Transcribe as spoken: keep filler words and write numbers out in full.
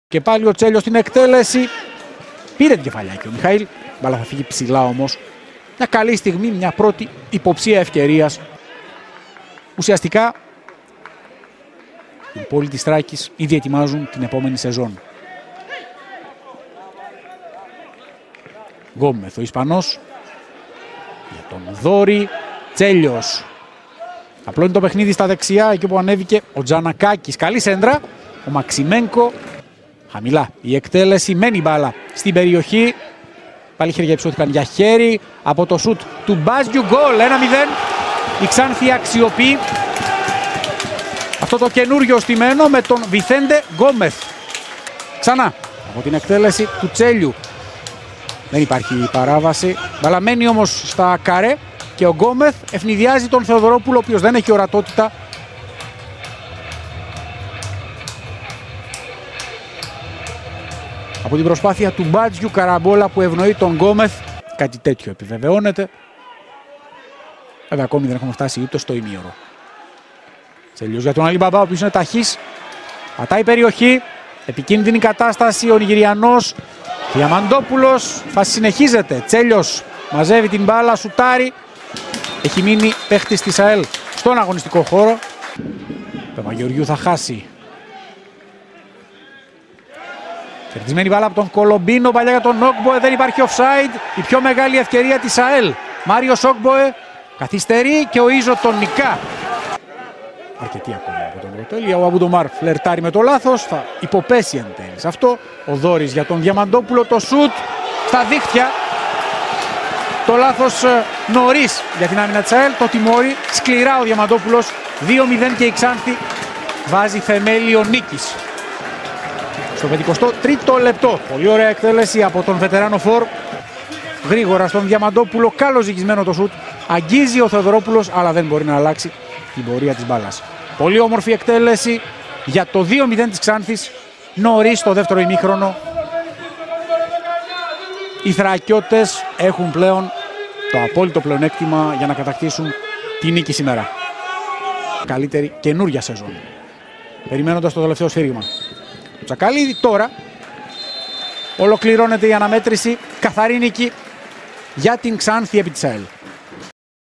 Και πάλι ο Τσέλιος στην εκτέλεση. Πήρε την κεφαλιάκι ο Μιχαήλ. Μπάλα θα φύγει ψηλά όμως. Μια καλή στιγμή, μια πρώτη υποψία ευκαιρίας. Ουσιαστικά οι πόλοι της Θράκης ήδη ετοιμάζουν την επόμενη σεζόν. Γκόμεθ ο Ισπανός για τον Δόρη. Τσέλιος απλώνει το παιχνίδι στα δεξιά, εκεί που ανέβηκε ο Τζανακάκης. Καλή σέντρα. Ο Μαξιμένκο χαμηλά. Η εκτέλεση, μένει μπάλα στην περιοχή. Πάλι χέρια υψώθηκαν για χέρι. Από το σουτ του Μπάζιου, γκολ. ένα μηδέν. Η Ξάνθη αξιοποιεί αυτό το καινούριο στημένο με τον Βιθέντε Γκόμεθ. Ξανά από την εκτέλεση του Τσέλιου. Δεν υπάρχει παράβαση. Μπάλα μένει όμως στα καρέ και ο Γκόμεθ ευνηδιάζει τον Θεοδωρόπουλο, ο οποίος δεν έχει ορατότητα. Από την προσπάθεια του Μπάτζιου, καραμπόλα που ευνοεί τον Γκόμεθ. Κάτι τέτοιο επιβεβαιώνεται. Βέβαια ακόμη δεν έχουμε φτάσει ούτε στο ημίωρο. Τσέλιος για τον Αλιμπαμπά, ο οποίος είναι ταχύς. Πατάει περιοχή. Επικίνδυνη κατάσταση. Ο Νιγηριανός Διαμαντόπουλος. Φάση συνεχίζεται. Τσέλιος μαζεύει την μπάλα, σουτάρει. Έχει μείνει παίχτης της ΑΕΛ στον αγωνιστικό χώρο. Παπαγεωργιού θα χάσει. Κερδισμένη μπάλα από τον Κολομπίνο, παλιά για τον Όγκμποε, δεν υπάρχει offside. Η πιο μεγάλη ευκαιρία της ΑΕΛ. Μάριος Όγκμποε καθυστερεί και ο Ίζο τον νικά. Αρκετή ακόμα από τον Ροτέλια. Ο Αμπουντομάρ φλερτάρει με το λάθος. Θα υποπέσει εν τέλει σε αυτό. Ο Δόρης για τον Διαμαντόπουλο. Το σουτ στα δίχτυα. Το λάθος νωρίς για την άμυνα της ΑΕΛ. Το τιμώρει σκληρά ο Διαμαντόπουλος. δύο μηδέν και η Ξάνθη βάζει θεμέλιο νίκης. Στο πενηκοστό τρίτο λεπτό. Πολύ ωραία εκτέλεση από τον βετεράνο φορ. Γρήγορα στον Διαμαντόπουλο. Καλώς ζυγισμένο το σουτ. Αγγίζει ο Θεοδωρόπουλος, αλλά δεν μπορεί να αλλάξει την πορεία της μπάλας. Πολύ όμορφη εκτέλεση για το δύο μηδέν της Ξάνθης. Νωρίς στο δεύτερο ημίχρονο. Οι Θρακιώτες έχουν πλέον το απόλυτο πλεονέκτημα για να κατακτήσουν τη νίκη σήμερα. Καλύτερη καινούρια σεζόν. Περιμένοντας το τελευταίο σφύριγμα. Τσακαλίδη τώρα ολοκληρώνεται η αναμέτρηση. Καθαρή νίκη για την Ξάνθη επί της ΑΕΛ.